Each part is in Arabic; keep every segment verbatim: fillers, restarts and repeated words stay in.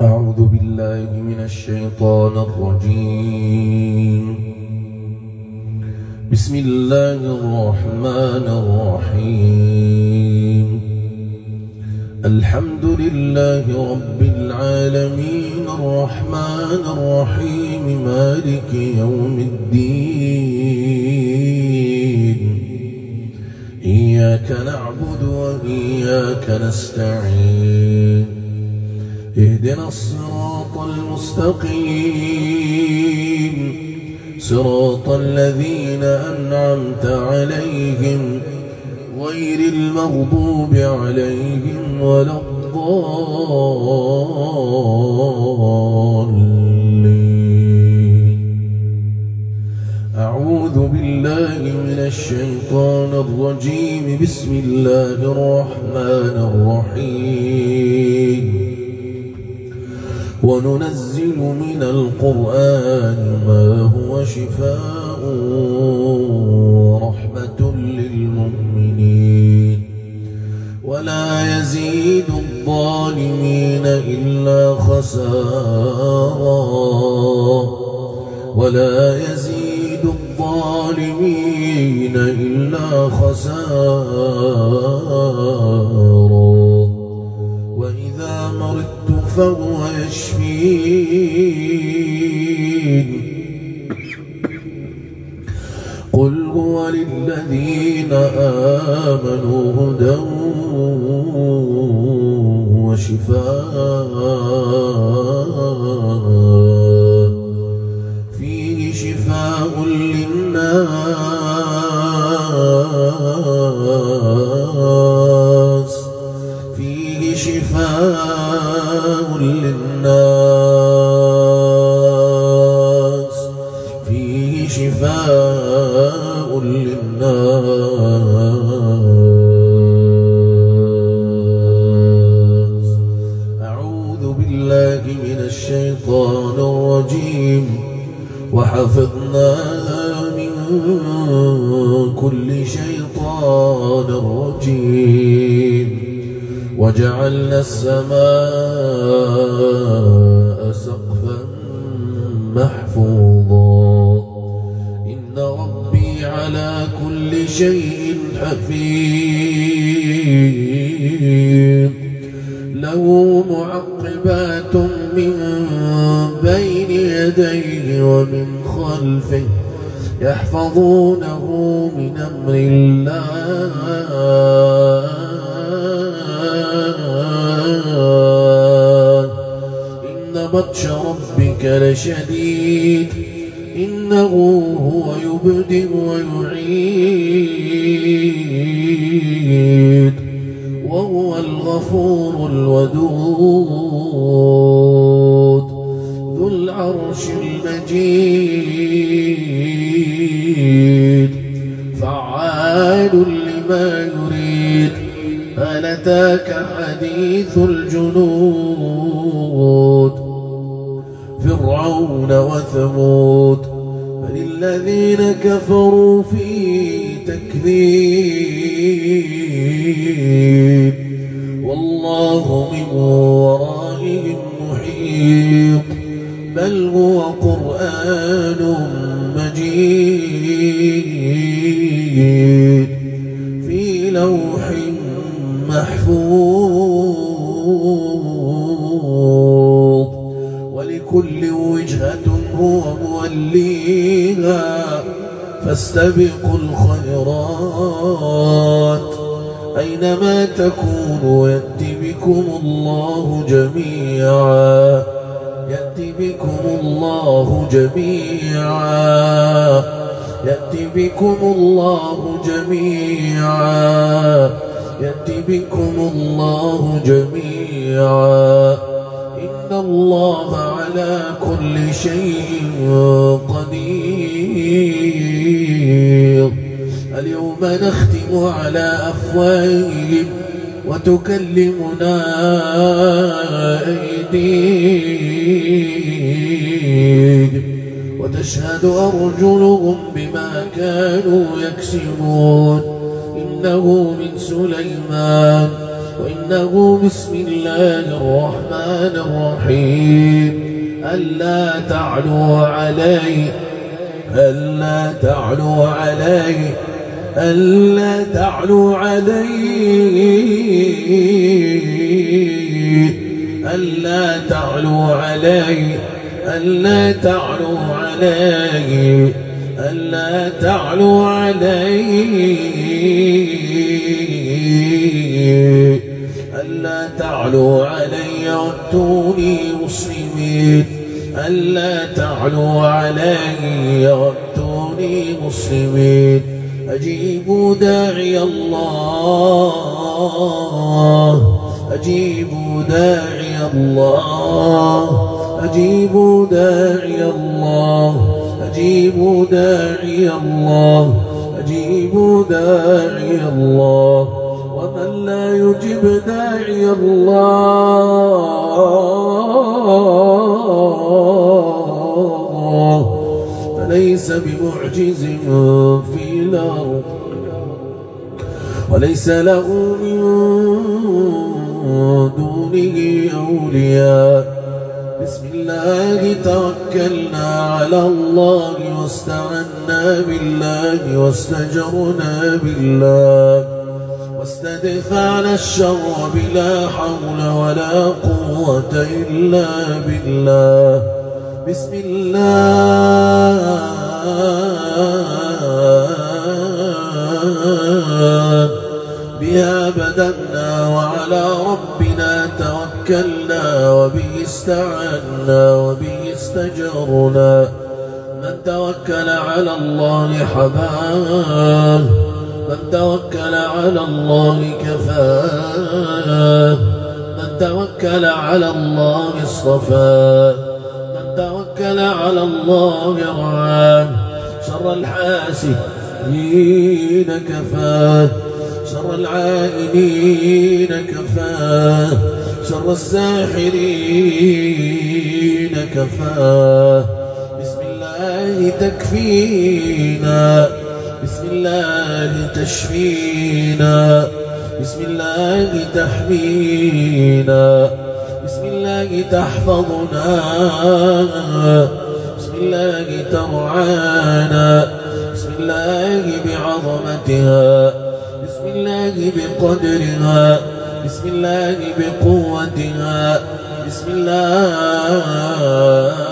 أعوذ بالله من الشيطان الرجيم. بسم الله الرحمن الرحيم. الحمد لله رب العالمين الرحمن الرحيم مالك يوم الدين. إياك نعبد وإياك نستعين. اهدنا الصراط المستقيم صراط الذين أنعمت عليهم غير المغضوب عليهم ولا الضالين. أعوذ بالله من الشيطان الرجيم. بسم الله الرحمن الرحيم. وننزل من القرآن ما هو شفاء ورحمة للمؤمنين ولا يزيد الظالمين إلا خسارا ولا يزيد الظالمين إلا خسارا. وإذا مرضت فهو يشفين. قل هو للذين آمنوا هدى وشفاء. فيه شفاء للناس فيه شفاء للناس فيه شفاء للناس. أعوذ بالله من الشيطان الرجيم. وحفظناها من كل شيطان رجيم. وجعلنا السماء سقفا محفوظا. إن ربي على كل شيء حفيظ. له معقبات من بين يديه ومن خلفه يحفظونه من أمر الله. إن بطش ربك لشديد. إنه هو يبدئ ويعيد وهو الغفور الودود ذو العرش المجيد. فعال لما يريد. هل أتاك حديث الجنود فرعون وثمود بل الذين كفروا في تكذيب. والله من ورائهم محيط. بل هو قرآن مجيد في لوح محفوظ. ولكل وجهة هو موليها فاستبقوا الخيرات. أينما تكونوا يأتي بكم الله جميعا. يأتي بكم الله جميعا. يأتي بكم الله جميعا. يأتي بكم الله جميعا. إن الله على كل شيء قدير. اليوم نختم على أفواههم وتكلمنا أيديهم وتشهد أرجلهم بما كانوا يكسبون. إنه من سليمان وإنه بسم الله الرحمن الرحيم ألا تعلوا علي ألا تعلوا علي ألا تعلوا علي ألا تعلوا علي ألا تعلوا علي ألا تعلوا علي ألا تعلوا علي وأتوني مسلمين ألا تعلوا علي وأتوني مسلمين أجيبوا داعي الله أجيبوا داعي الله أجيبوا داعي الله أجيبوا داعي الله أجيبوا داعي الله ومن لا يجب داعي الله فليس بمعجز في الأرض وليس له من دونه أولياء. بسم الله توكلنا على الله واستعنا بالله واستجرنا بالله واستدفعنا الشر بلا حول ولا قوة إلا بالله. بسم الله بها بدأنا وعلى ربنا توكلنا وبه استعنا وبه استجرنا. من توكل على الله حباه من توكل على الله كفاه من توكل على الله اصطفاه من توكل على الله رعاه. شر الحاسدين كفاه شر العائلين كفاه شر الساحرين كفاه. بسم الله تكفينا بسم الله تشفينا بسم الله تحمينا بسم الله تحفظنا بسم الله ترعانا بسم الله بعظمتها بسم الله بقدرها بسم الله بقوتها بسم الله.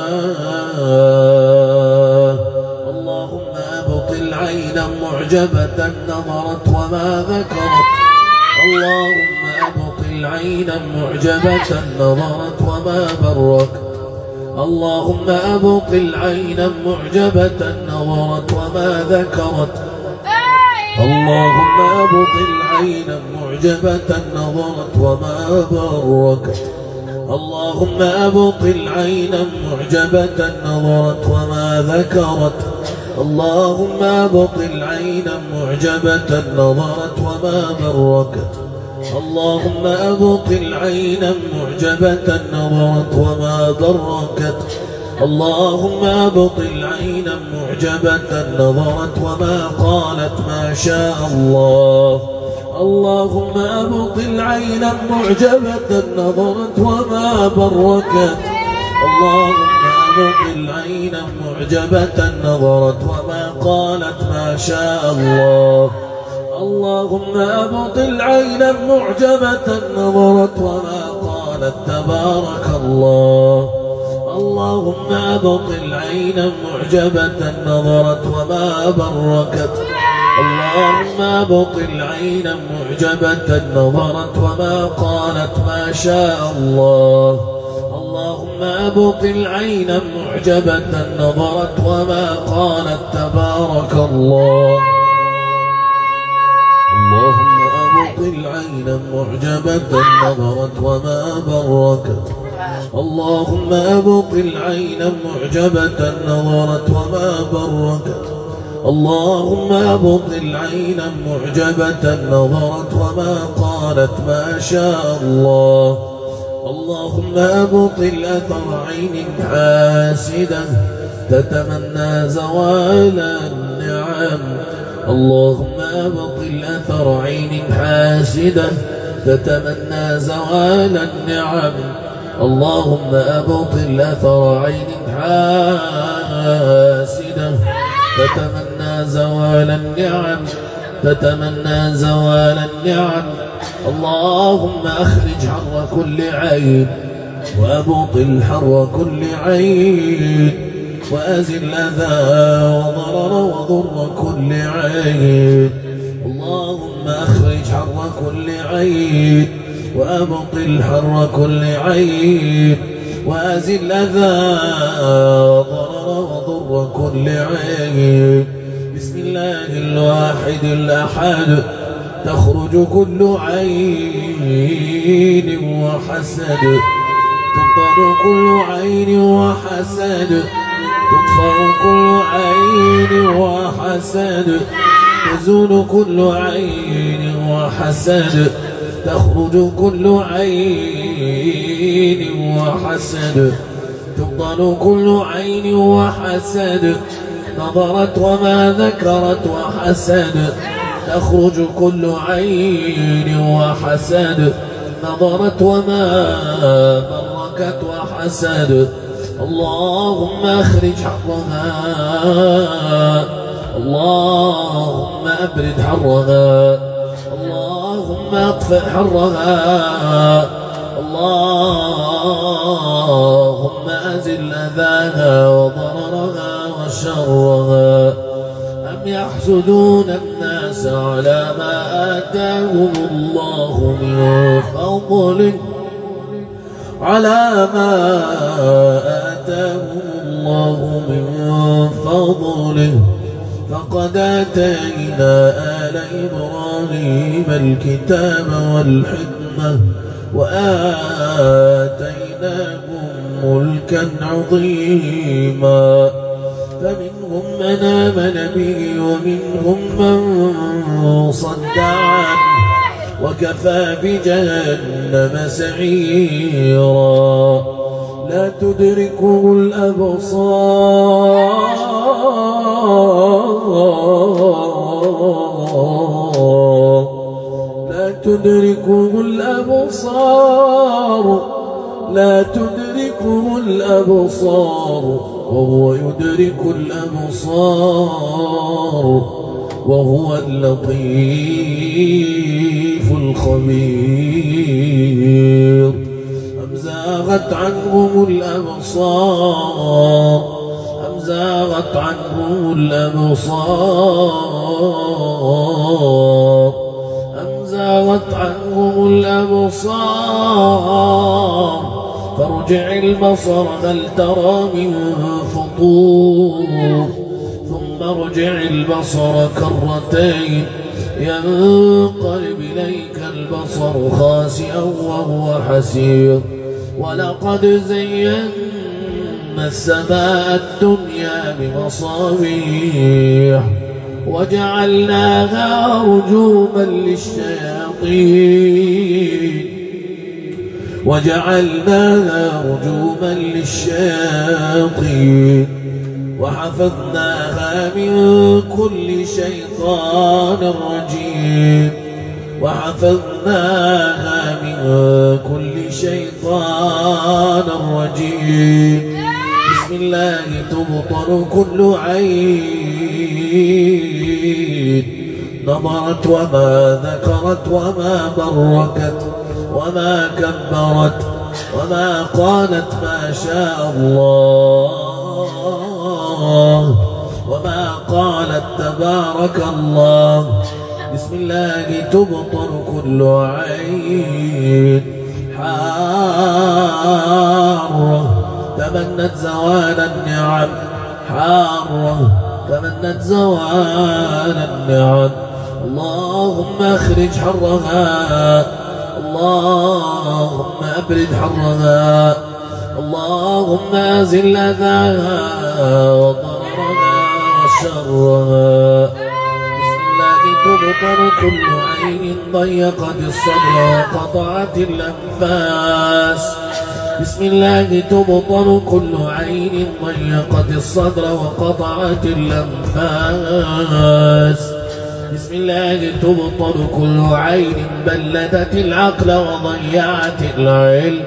اللهم أبطل عينا معجبة نظرت وما ذكرت اللهم أبطل عينا معجبة نظرت وما بركت اللهم أبطل عينا معجبة نظرت وما ذكرت اللهم أبطل عينا معجبة نظرت وما بركت اللهم أبطل عينا معجبة نظرت وما ذكرت اللهم أبطل عينا معجبة نظرت وما بركت اللهم أبطل عينا معجبة نظرت وما بركت اللهم أبطل عينا معجبة نظرت وما قالت ما شاء الله اللهم أبطل عينا معجبة نظرت وما بركت اللهم أبطل عينا معجبة نظرت وما قالت ما شاء الله اللهم أبطل عينا معجبة نظرت وما قالت تبارك الله اللهم أبطل عينا معجبة نظرت وما بركت اللهم أبطل عينا معجبة نظرت وما قالت ما شاء الله اللهم أبطل عينا معجبة نظرت وما قالت تبارك الله اللهم أبطل عينا معجبة نظرت وما بركت اللهم أبطل عينا معجبة نظرت وما بركت اللهم أبطل عينا معجبة نظرت وما قالت ما شاء الله اللهم أبطل أثر عين حاسدة تتمنى زوال النعم اللهم أبطل أثر عين حاسدة تتمنى زوال النعم. اللهم أبطل أثر عين حاسدة تتمنى زوال النعم تتمنى زوال النعم. اللهم أخرج حر كل عين وأبطل حر كل عين وأزل أذى وضرر وضر كل عين. اللهم أخرج حر كل عين وأبطل حر كل عين وأزل أذى وضرر وضر كل عين. بسم الله الواحد الأحد تخرج كل عين وحسد تطر كل عين وحسد تطفأ كل عين وحسد تزول كل عين وحسد تخرج كل عين وحسد تبطل كل عين وحسد نظرت وما ذكرت وحسد تخرج كل عين وحسد نظرت وما بركت وحسد. اللهم أخرج حرها اللهم أبرد حرها اللهم اطفئ حرها اللهم أزل أذاها وضررها وشرها. أم يحسدون الناس على ما آتاهم الله من فضله على ما آتاهم الله من فضله فقد آتينا آل إبراهيم الكتاب والحكمة وآتيناهم ملكا عظيما. فمنهم من آمن به ومنهم من صد عنه وكفى بجهنم سعيرا. لا تدركه الأبصار لا تدركه الأبصار لا تدركه الأبصار وهو يدرك الأبصار وهو اللطيف الخبير. أم زاغت عنهم الأبصار أم زاغت عنهم الأبصار أم زاغت عنهم الأبصار فارجع البصر هل ترى من فطور ثم ارجع البصر كرتين ينقلب إليك البصر خاسئا وهو حسير. ولقد زينا السماء الدنيا بمصابيح وجعلناها رجوما للشياطين وجعلناها رجوما للشياطين وحفظناها من كل شيطان رجيم وحفظناها من كل شيطان رجيم. بسم الله تبطل كل عين نظرت وما ذكرت وما بركت وما كبرت وما قالت ما شاء الله وما قالت تبارك الله. بسم الله تبطل كل عين حارة تمنت زوال النعم حارة تمنت زوال النعم. اللهم اخرج حرها اللهم أبرد حرها اللهم أزل أذاها وضررها وشرها. بسم الله تبطل كل عين ضيقت الصدر وقطعت الأنفاس. بسم الله تبطل كل عين ضيقت الصدر وقطعت الأنفاس. بسم الله تبطل كل عين بلدت العقل وضيعت العلم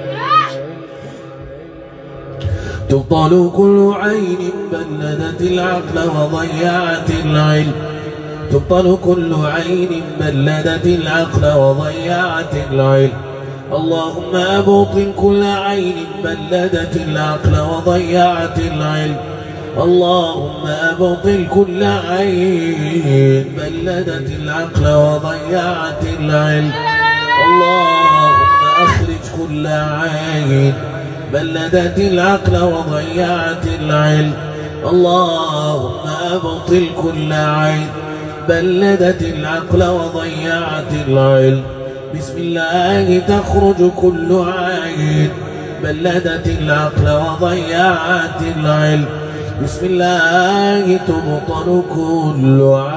تبطل كل عين بلدت العقل وضيعت العلم تبطل كل عين بلدت العقل وضيعت العلم اللهم أبطل كل عين بلدت العقل وضيعت العلم اللهم أبطل كل عين بلدت العقل وضيعت العلم اللهم أخرج كل عين بلدت العقل وضيعت العلم اللهم أبطل كل عين بلدت العقل وضيعت العلم بسم الله تخرج كل عين بلدت العقل وضيعت العلم بسم الله تبطل كل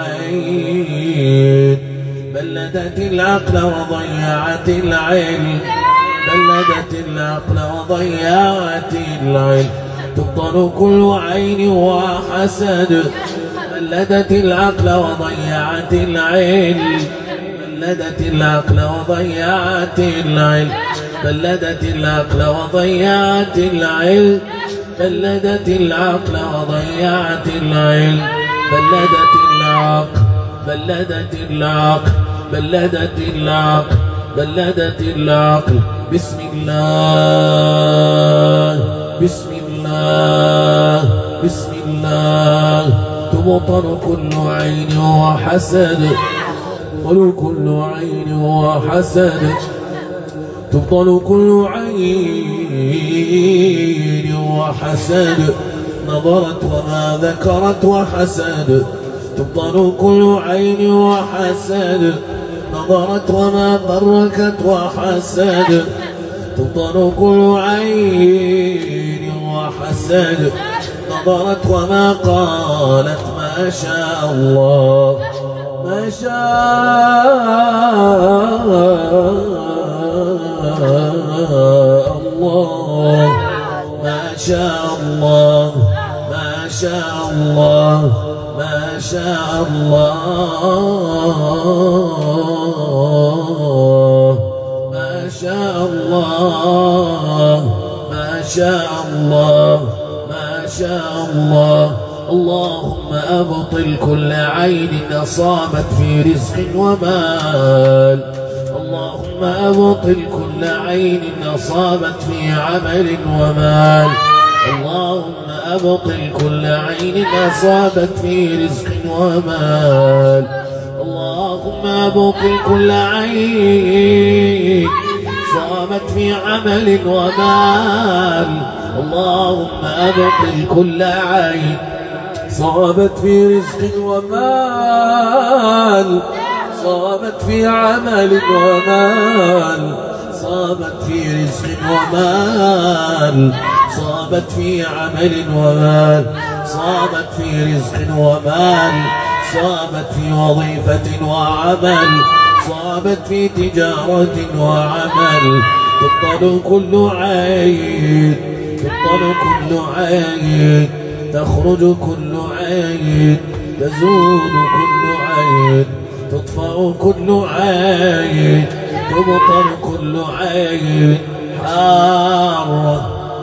عين بلدت العقل وضيعت العلم بلدت العقل وضيعت العلم تبطل كل عين وحسد بلدت العقل وضيعت العلم بلدت العقل وضيعت العلم بلدت العقل وضيعت العلم بلدت العقل وضيعت العلم بلدت العقل بلدت العقل بلدت العقل بلدت العقل بسم الله بسم الله بسم الله تبطل كل عين وحسد تبطل كل عين وحسد تبطل كل عين وحسد نظرت وما ذكرت وحسد تبطل كل عين وحسد نظرت وما بركت وحسد تبطل كل عين وحسد نظرت وما قالت ما شاء الله ما شاء الله ما شاء الله ما شاء الله ما شاء الله ما شاء الله ما شاء الله ما شاء الله اللهم أبطل كل عين أصابت في رزق ومال اللهم أبطل كل عين أصابت في عمل ومال اللهم أبطل كل عين أصابت في رزق ومال اللهم أبطل كل عين صابت في عمل ومال اللهم أبطل كل عين صابت في رزق ومال صابت في عمل ومال صابت في رزق ومال صابت في عمل ومال صابت في رزق ومال صابت في وظيفة وعمل صابت في تجارة وعمل تبطل كل عين تبطل كل عين تخرج كل عين تزول كل عين تطفأ كل عين تبطل كل عين حارة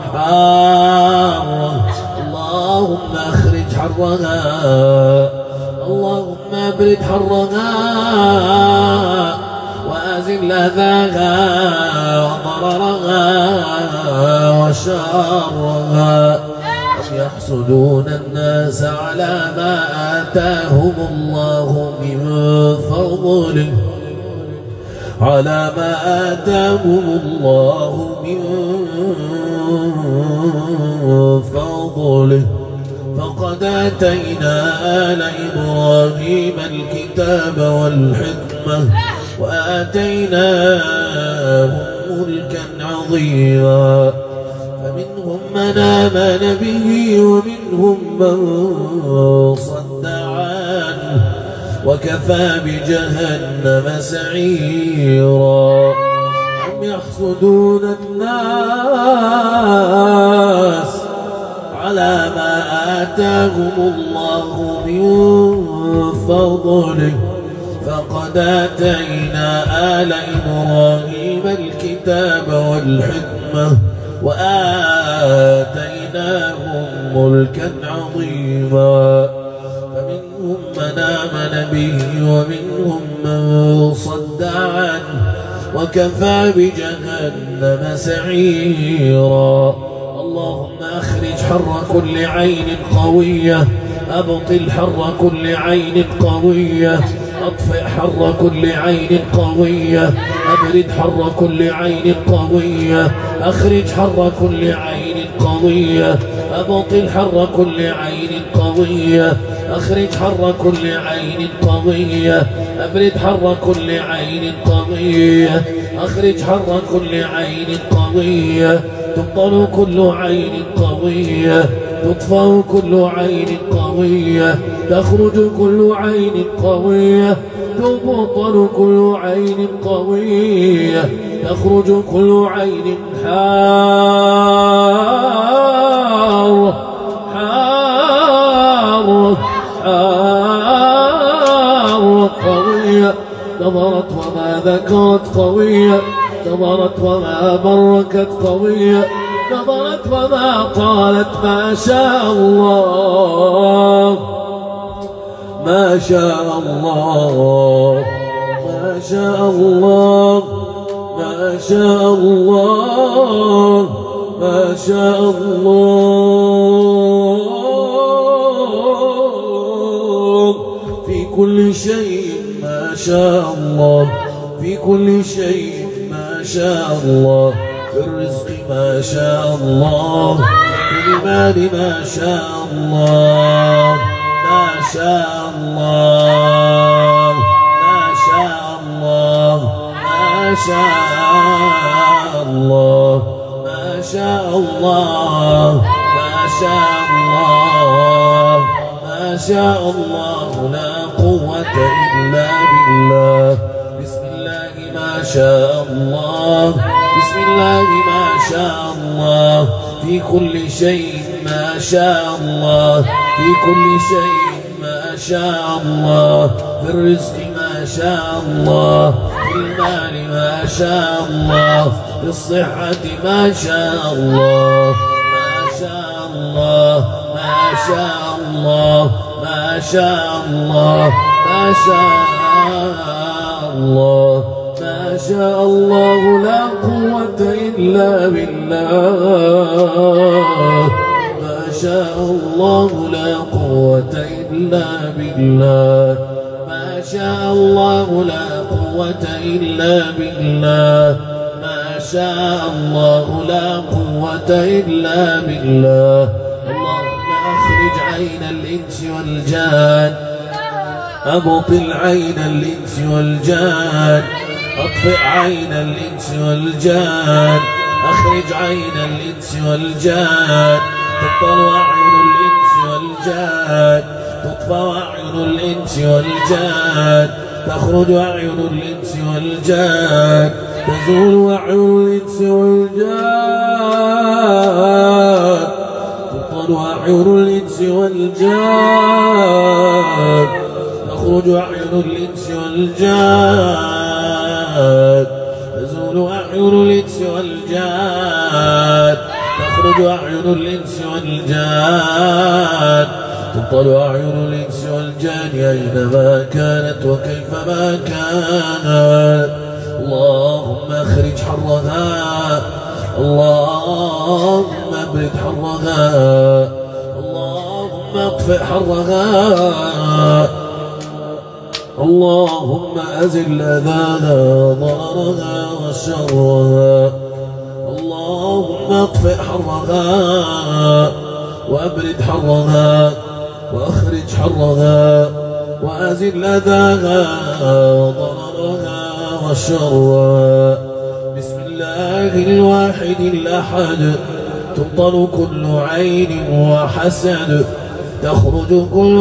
حارة اللهم اخرج حرها اللهم ابرد حرها وازل اذاها وضررها وشرها يحسدون الناس على ما آتاهم الله من فضله على ما آتاهم الله من فضله فقد آتينا آل إبراهيم الكتاب والحكمة وآتيناهم ملكا عظيما فمنهم من آمن به ومنهم من صد عنه وكفى بجهنم سعيرا أم يحسدون الناس على ما آتاهم الله من فضله فقد آتينا آل إبراهيم الكتاب والحكمة وآتيناهم ملكا عظيما فمنهم من آمن به ومنهم من صد عنه وكفى بجهنم سعيرا. اللهم أخرج حر كل عين قوية، أبطل حر كل عين قوية، أطفئ حر كل عين قوية، أبرد حر كل عين قوية، أخرج حر كل عين قوية، أبطل حر كل عين قوية، أخرج حر كل عين قوية، أبرد حر كل عين قوية، أخرج حر كل عين قوية، تبطل كل عين قوية، تطفأ كل عين قوية، تخرج كل عين قوية، تبطل كل عين قوية، تخرج كل عين حار حار حار قوية، نظرت وما ذكرت قوية، نظرت وما بركت قوية، نظرت وما قالت ما شاء الله ما شاء الله ما شاء الله ما شاء الله ما شاء الله في كل شيء ما شاء الله، في كل شيء ما شاء الله، في الرزق ما شاء الله، في المال ما شاء الله ما شاء الله ما شاء الله ما شاء الله ما شاء الله ما شاء الله ما شاء الله لا قوة إلا بالله. بسم الله ما شاء الله، بسم الله ما شاء الله، في كل شيء ما شاء الله، في كل شيء ما شاء الله، في الرزق ما شاء الله، في المال ما شاء الله، في الصحة ما شاء الله ما شاء الله ما شاء الله ما شاء الله ما شاء الله ما شاء الله لا قوة إلا بالله. ما شاء الله لا قوة إلا بالله. ما شاء الله لا قوة إلا بالله. ما شاء الله لا قوة إلا بالله. اللهم أخرج عين الإنس والجان، أبطل عين الإنس والجان، أطفئ عين الإنس والجان، أخرج عين الإنس والجان، تبطل أعين الإنس والجان، تطفى أعين الإنس والجان، تخرج أعين الإنس والجان، تزول أعين الإنس والجان، تبطل أعين الإنس والجان، تخرج أعين الإنس والجان، تزول أعين الإنس والجان، تخرج أعين الإنس والجان، تبطل أعين الإنس والجان أينما كانت وكيفما كانت. اللهم أخرج حرها، اللهم أبرد حرها، اللهم اطفئ حرها، اللهم أزل أذاها وضررها وشرها، اللهم اطفئ حرها وأبرد حرها وأخرج حرها وأزل أذاها وضررها وشرها. بسم الله الواحد الأحد، تبطل كل عين وحسد، تخرج كل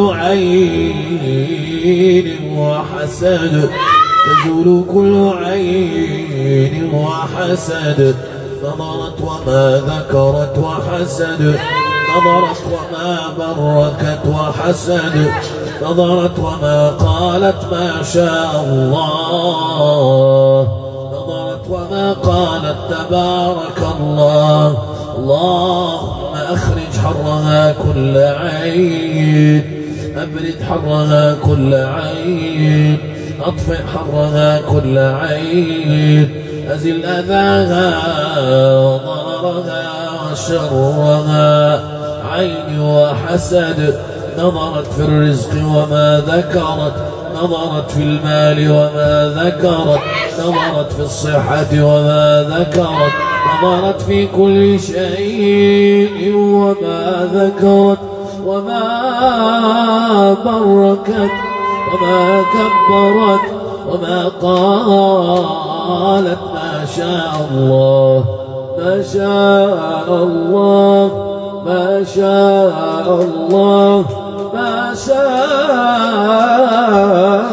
عين وحسد، تزول كل عين وحسد، نظرت وما ذكرت وحسد، نظرت وما بركت وحسد، نظرت وما قالت ما شاء الله، نظرت وما قالت تبارك الله. اللهم أخرج حرها كل عين، أبرد حرها كل عين، أطفئ حرها كل عين، أزل أذاها وضررها وشرها. عين وحسد، نظرت في الرزق وما ذكرت، نظرت في المال وما ذكرت، نظرت في الصحة وما ذكرت، نظرت في كل شيء وما ذكرت، وما بركت وما كبرت وما قالت ما شاء الله، ما شاء الله، ما شاء الله، ما شاء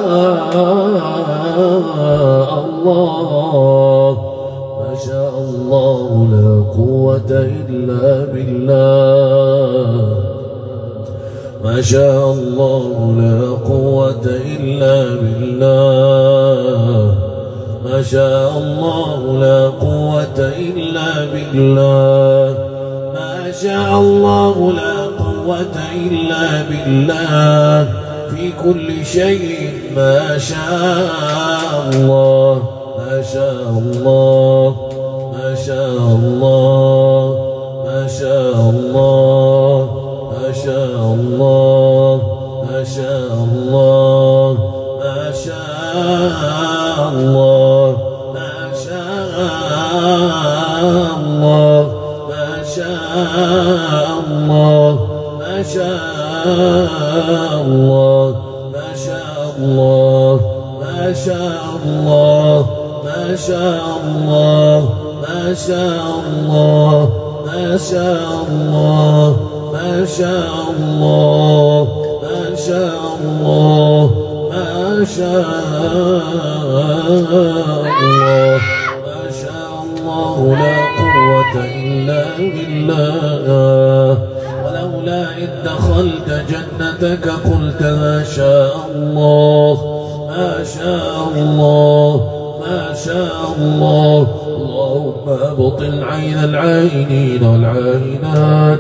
الله، ما شاء الله. لا قوة إلا بالله، ما شاء الله. لا قوة إلا بالله، ما شاء الله. لا قوة إلا بالله، ما شاء الله. لا قوة إلا بالله. في كل شيء ما شاء الله، ما شاء الله، ما شاء الله، ما شاء الله، ما شاء الله، ما شاء الله، ما شاء الله، ما شاء الله، ما شاء الله، ما شاء الله، ما شاء الله، ما شاء الله، ما شاء الله، ما شاء الله، ما شاء الله، ما شاء الله، ما شاء الله، ما شاء الله، ما شاء الله. لا قوة إلا بالله. ولولا إذ دخلت جنتك قلت ما شاء الله، ما شاء الله، ما شاء الله. اللهم أبطل عين العائنين والعائنات،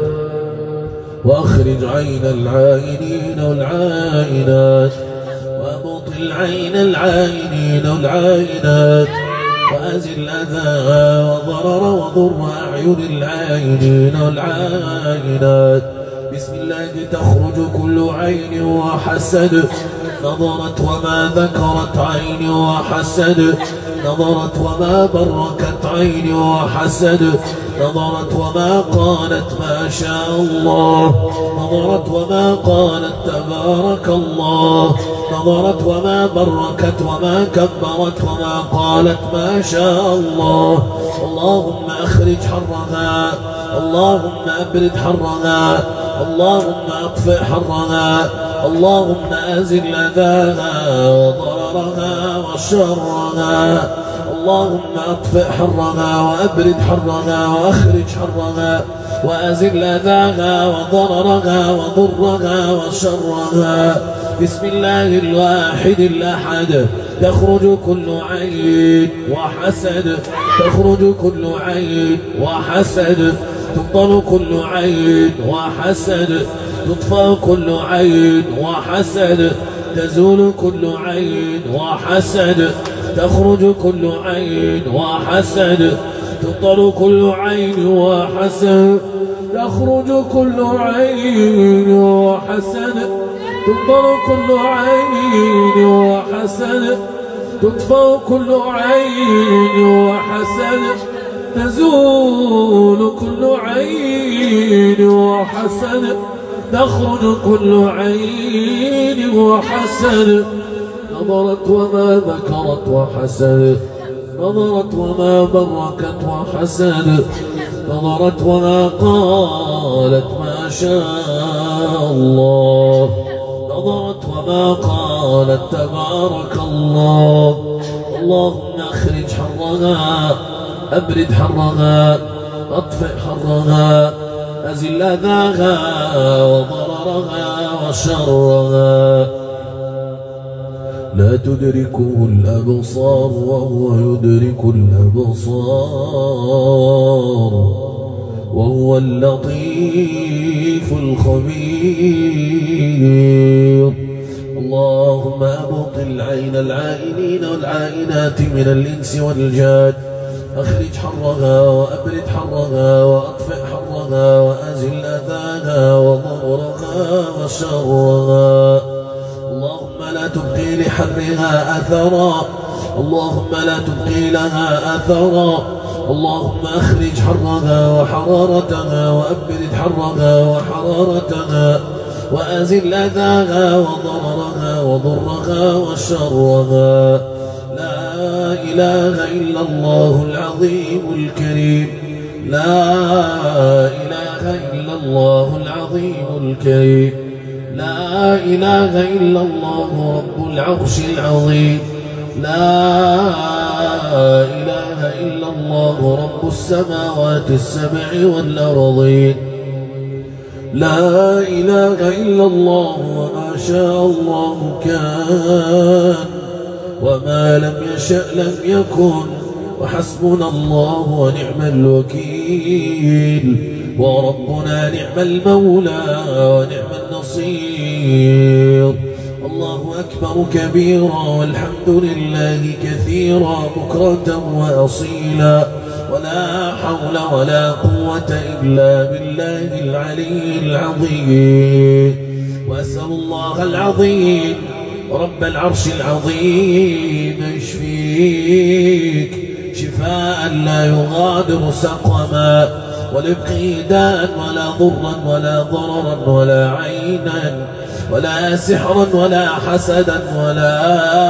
وأخرج عين العائنين والعائنات، وأبطل عين العائنين والعائنات، وأزل أذاها وضرر وضر أعين العائنين والعائنات. بسم الله تخرج كل عين وحسد، نظرت وما ذكرت عين وحسد، نظرت وما بركت عين وحسد، نظرت وما قالت ما شاء الله، نظرت وما قالت تبارك الله، نظرت وما بركت وما كبرت وما قالت ما شاء الله. اللهم أخرج حرها، اللهم أبرد حرها، اللهم أطفئ حرها، اللهم أزل أذاها وضررها وشرها. اللهم أطفئ حرها وأبرد حرها وأخرج حرها وأزل أذاها وضررها وضرها وشرها. بسم الله الواحد الأحد. تخرج كل عين وحسد، تخرج كل عين وحسد، تبطل كل عين وحسد، تطفى كل عين وحسد، تزول كل عين وحسد، تخرج كل عين وحسد، تبطل كل عين وحسد، تخرج كل عين وحسد، تبطل كل عين وحسد، تطفى كل عين وحسد، تزول كل عين وحسد، تخرج كل عين وحسد. نظرت وما ذكرت وحسد، نظرت وما بركت وحسد، نظرت وما قالت ما شاء الله، نظرت وما قالت تبارك الله. اللهم أخرج حرها، أبرد حرها، أطفئ حرها، أزل أذاها وضررها وشرها. لا تدركه الأبصار وهو يدرك الأبصار وهو اللطيف الخبير. اللهم أبطل عين العائنين والعائنات من الإنس والجان، أخرج حرها وأبرد حرها وأطفئ حرها وأزل أذاها وضررها وشرها. اللهم لا تبقي لحرها أثرا، اللهم لا تبقي لها أثرا. اللهم أخرج حرها وحرارتها وأبرد حرها وحرارتها وأزل أذاها وضررها وضرها وشرها. لا إله إلا الله العظيم الكريم، لا إله إلا الله العظيم الكريم، لا إله إلا الله رب العرش العظيم، لا إله إلا الله رب السماوات السبع والأرضين، لا إله إلا الله وما شاء الله كان وما لم يشأ لم يكن، وحسبنا الله ونعم الوكيل، وربنا نعم المولى ونعم النصير. الله أكبر كبيرا والحمد لله كثيرا بكرة وأصيلا، ولا حول ولا قوة إلا بالله العلي العظيم. وأسأل الله العظيم رب العرش العظيم يشفيك شفاء لا يغادر سقما، ولا يبقي داء ولا ضرا ولا ضررا ولا عينا ولا سحرا ولا حسدا ولا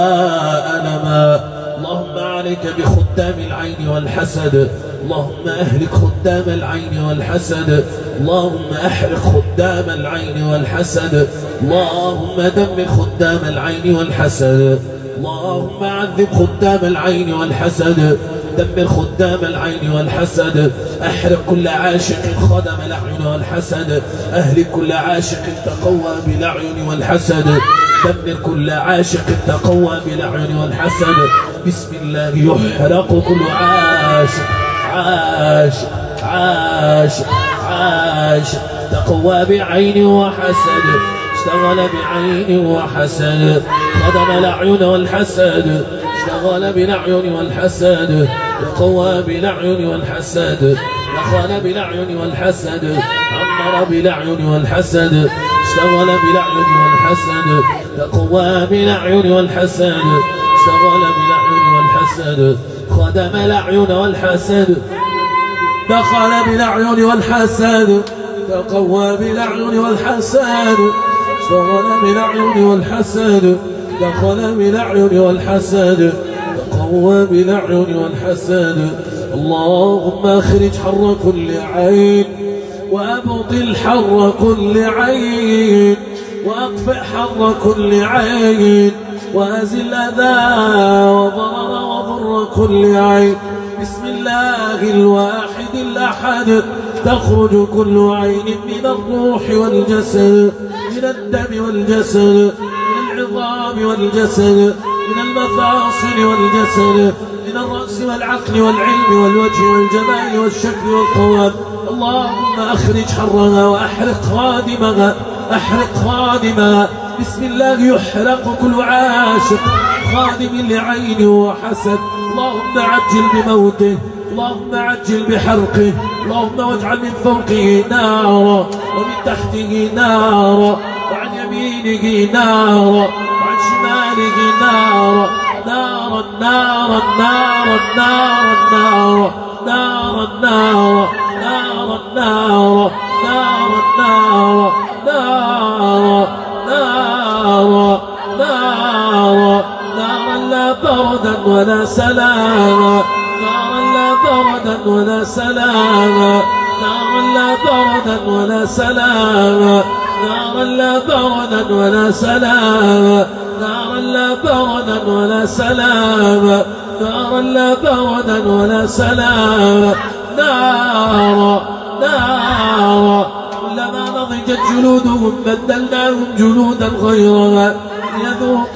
ألما. اللهم عليك بخدام العين والحسد، اللهم أهلك خدام العين والحسد، اللهم أحرق خدام العين والحسد، اللهم دمر خدام العين والحسد، اللهم عذب خدام العين والحسد، دمر خدام العين والحسد، أحرق كل عاشق خدم الأعين والحسد، أهلك كل عاشق تقوى بالأعين والحسد، دمر كل عاشق تقوى بالأعين والحسد. بسم الله يحرق كل عاشق عاشق عاشق عاشق تقوى بعين وحسد، اشتغل بعين وحسد، خدم الأعين والحسد، اشتغل بالأعين والحسد، تقوى بالأعين والحسد، دخل بالأعين والحسد، عمر بالأعين والحسد، اشتغل بالأعين والحسد، تقوى بالأعين والحسد، اشتغل بالأعين والحسد، خدم الأعين والحسد، دخل بالأعين والحسد، تقوى بالأعين والحسد، اشتغل بالأعين والحسد، دخل بالأعين والحسد، تقوى بالأعين والحسد. اللهم اخرج حر كل عين، وأبطل حر كل عين، وأطفئ حر كل عين، وأزل أذى وضرر وضر كل عين. بسم الله الواحد الأحد تخرج كل عين من الروح والجسد، من الدم والجسد، من العظام والجسد، من المفاصل والجسد، من الرأس والعقل والعلم والوجه والجمال والشكل والقوام. اللهم أخرج حرها وأحرق خادمها، أحرق خادمها. بسم الله يحرق كل عاشق خادم لعين وحسد. اللهم عجل بموته، اللهم عجل بحرقه، اللهم واجعل من فوقه نارا ومن تحته نارا وعن يمينه نارا وعن شماله نارا، نارا نارا نارا نارا نارا نارا نارا نارا نارا نارا نارا نارا نارا نارا نارا لا بردا ولا سلاما، نارا لا بردا ولا سلاما، نارا لا بردا ولا سلاما، نارا لا بردا ولا سلاما، نارا لا بردا ولا سلاما، نارا لا بردا ولا سلاما، نارا نارا. كلما نضجت جلودهم بدلناهم جلودا غيرها يذوق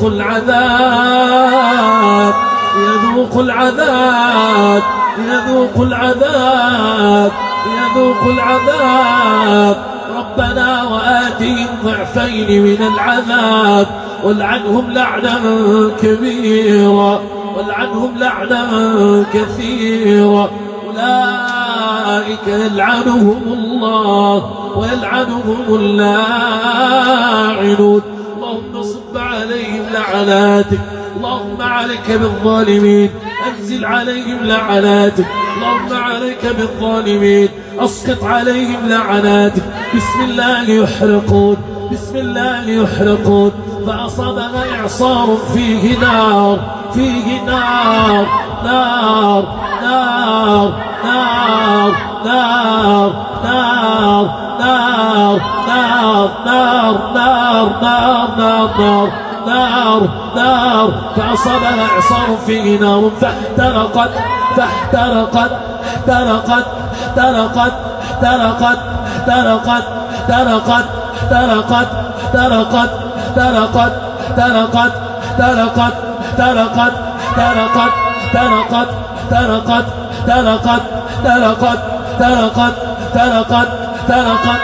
العذاب يذوق العذاب يذوق العذاب يذوق العذاب. ربنا وآتهم ضعفين من العذاب والعنهم لعنا كبيرا والعنهم لعنا كثيرا. أولئك يلعنهم الله ويلعنهم اللاعنون. اللهم صب عليهم لعناتك. اللهم عليك بالظالمين أنزل عليهم لعناتك. اللهم عليك بالظالمين أسقط عليهم لعناتك. بسم الله يحرقون بسم الله يحرقون. فأصابها إعصار فيه نار فيه نار نار نار نار نار نار نار نار نار نار نار نار نار نار. فأصابها إعصار فيه نار فاحترقت فاحترقت احترقت احترقت احترقت احترقت احترقت احترقت احترقت احترقت احترقت احترقت احترقت احترقت احترقت احترقت احترقت احترقت احترقت احترقت احترقت.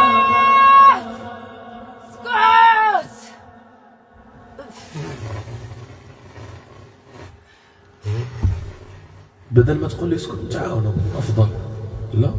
بدل ما تقول لي اسكت تعاونوا افضل. لا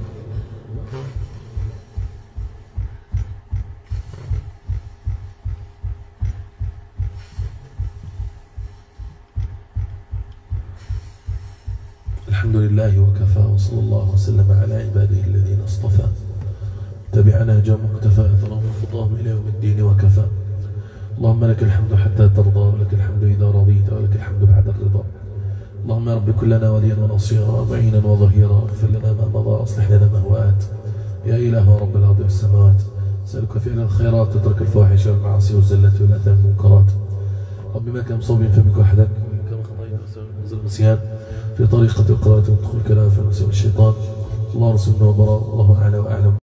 الحمد لله وكفى وصلى الله وسلم على عباده الذين اصطفى. تبع نهجهم واقتفى اثرهم وخطاهم الى يوم الدين وكفى. اللهم لك الحمد حتى ترضى ولك الحمد اذا رضيت ولك الحمد بعد الرضا. اللهم يا رب كن لنا وليا ونصيرا معينا وظهيرا. اغفر لنا ما مضى اصلح لنا ما هو آت. يا اله رب الارض والسماوات اسالك فعل الخيرات وترك الفواحش والمعاصي والزلة والاثام والمنكرات. رب ما كان مصوب فمك وحدك كما قضيت نزل النسيان في طريقة القراءة والدخول كلام في نفس الشيطان. الله رسولنا وبراء الله اعلى واعلم.